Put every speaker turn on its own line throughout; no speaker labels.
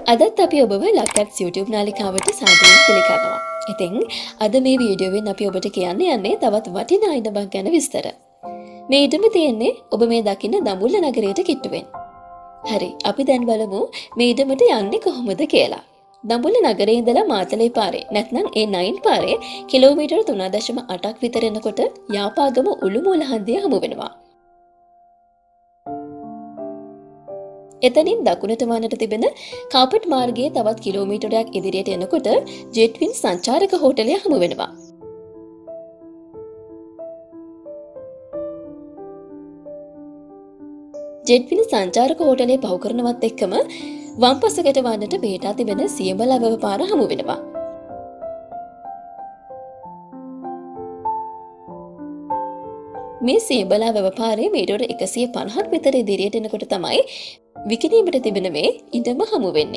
අදත් අපි ඔබව ලක්කට්ස් YouTube නාලිකාවට සාදරයෙන් පිළිගන්නවා. ඉතින් අද මේ වීඩියෝවෙන් අපි ඔබට කියන්න යන්නේ තවත් වටිනා ඉඩමක් ගැන විස්තර. මේ ඉඩම තියෙන්නේ ඔබ මේ දකින්න දඹුල්ල නගරයට කිට්ටුවෙන්. හරි, අපි දැන් බලමු මේ ඉඩමට යන්නේ කොහොමද කියලා. දඹුල්ල නගරේ ඉඳලා මාතලේ පාරේ නැත්නම් A9 පාරේ කිලෝමීටර් 3.8ක් විතර යනකොට යාපාගම උළුමූල හන්දිය හමු වෙනවා. එතනින් දකුණට වන්නට තිබෙන කාපට් මාර්ගයේ තවත් කිලෝමීටරයක් ඉදිරියට යනකොට ජෙට්වින් සංචාරක හෝටලය හමු වෙනවා. ජෙට්වින් සංචාරක හෝටලේ පහු කරනවත් එක්කම වම් පසකට වන්නට පිටා තිබෙන සියඹලා වැව පාර හමු වෙනවා. මේ සියඹලා වැව පාරේ මීටර 150ක් විතර ඉදිරියට එනකොට තමයි විකිණීමට තිබෙන මේ ඉඩම හමු වෙන්නේ.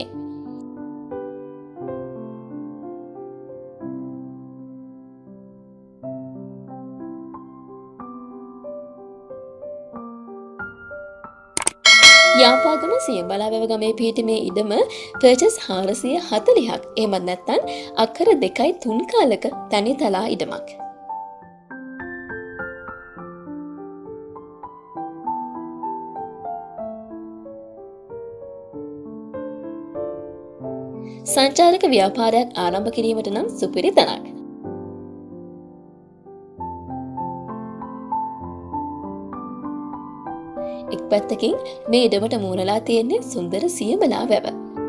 යාපාගම සියඹලා වැව ගමේ පිහිටි මේ ඉඩම පර්චස් 440ක් එහෙමත් නැත්නම් අක්කර 2.3 කාලක තනිතලා ඉඩමක්. සංචාරක ව්‍යාපාරයක් ආරම්භ කිරීමට නම් සුපිරි තැනක්. එක් පැත්තකින් මේ ඉඩමට මූණලා තියෙන්නේ සුන්දර සියඹලා වැව.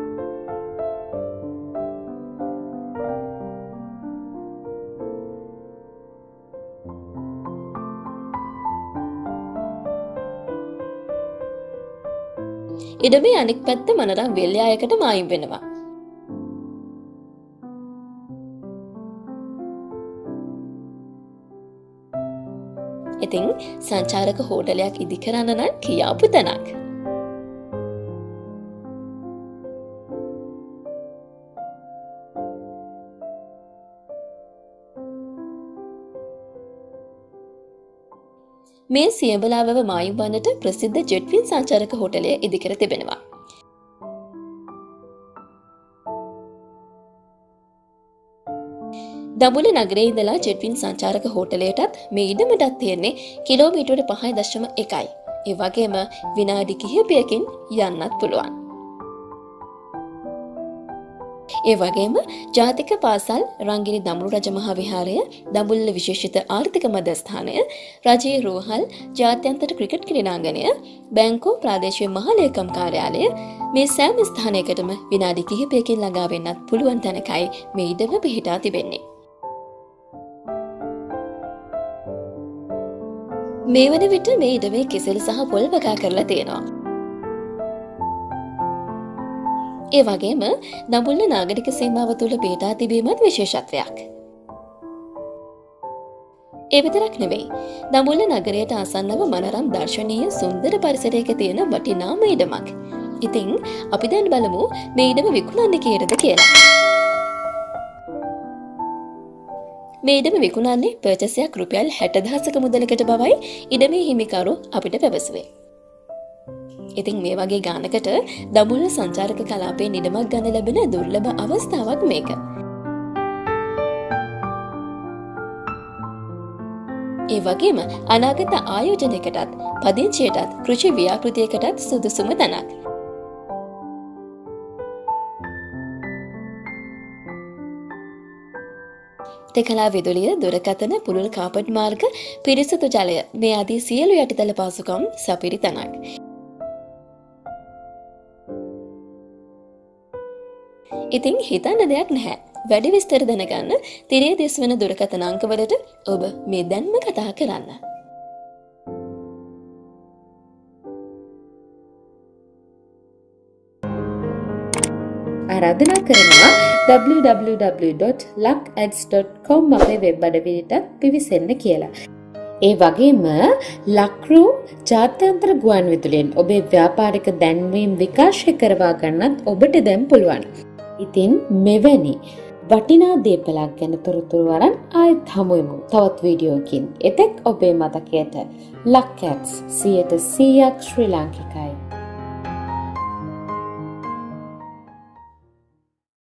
ඉඩමේ අනෙක් පැත්ත මනරම් වෙල්යායකට මායිම් වෙනවා. ඉතින් සංචාරක හෝටලයක් ඉදි කරන්න නම් කියාපු තැනක්. මේ සියඹලා වැව මායිම් වන්නට ප්‍රසිද්ධ ජෙට්වින් සංචාරක හෝටලය ඉදි කර තිබෙනවා. දඹුල්ල නගරේ ඉඳලා ජෙට්වින් සංචාරක හෝටලයටත් මේ ඉඩමටත් තියෙන්නේ කිලෝමීටර 5.1යි. ඒ වගේම විනාඩි කිහිපයකින් යන්නත් පුළුවන්. ඒ වගේම ජාතික පාසල් රංගිනි දඹුල්ල රජ මහා විහාරය, දඹුල්ල විශේෂිත ආර්ථික මධ්‍යස්ථානය, රජයේ රෝහල්, ජාත්‍යන්තර ක්‍රිකට් ක්‍රීඩාංගණය, බැංකුව, ප්‍රාදේශීය මහා ලේකම් කාර්යාලය මේ සෑම ස්ථානයකටම විනාඩි කිහිපයකින් ළඟා වෙන්නත් පුළුවන් තැනකයි මේ ඉඩම පිහිටා තිබෙන්නේ. මේ වන විට මේ ඉඩමේ කෙසෙල් සහ පොල් වගා කරලා තියෙනවා. ඒ වගේම දඹුල්ල නාගරික සීමාව තුළ පිහිටා තිබීමත් විශේෂත්වයක්. ඒ විතරක් නෙවෙයි. දඹුල්ල නගරයට ආසන්නව මනරම් දර්ශනීය සුන්දර පරිසරයක තියෙන වටිනාම ඉඩමක්. ඉතින් අපි දැන් බලමු මේ ඉඩම විකුණන්නේ කීයටද කියලා. මේ ඉඩම විකුණන්නේ පර්චසයක් රුපියල් 60,000ක මුදලකට බවයි ඉඩමේ හිමිකරු අපිට පැවසුවේ. ඉතින් මේ වගේ ගානකට දඹුල්ල සංචාරක කලාපයේ ඉඩමක් ගන්න ලැබෙන දුර්ලභ අවස්ථාවක් මේක. ඒ වගේම අනාගත ආයෝජනයකටත් පදිංචියටත් කෘෂි ව්‍යාපෘතියකටත් සුදුසුම තැනක්. තෙකලා විදුලිය, දුරකථන, පුළුල් කාපට් මාර්ග, පිරිසිදු ජලය මේ ආදී සියලු යටිතල පහසුකම් සපිරි තැනක්. ඉතින් හිතන්න දෙයක් නැහැ. වැඩි විස්තර දැනගන්න තිරේ දිස්වන දුරකථන අංකවලට ඔබ මේ දැන්ම කතා කරන්න.
ආරාධනා කරනවා www.luckads.com අපේ වෙබ් අඩවියටත් පිවිසෙන්න කියලා. ඒ වගේම ලක්රු ජාත්‍යන්තර ගුවන් විදුලියෙන් ඔබේ ව්‍යාපාරික දැන්වීම් විකාශය කරවා ගන්නත් ඔබට දැන් පුළුවන්. ඉතින් මෙවැනි වටිනා දේපලක් ගැන තොරතුරු අරන් ආයෙත් හමුවෙමු තවත් වීඩියෝකින්. එතෙක් ඔබේ මතකයට ලක්කැට්ස් 100% ශ්‍රී ලාංකිකයි.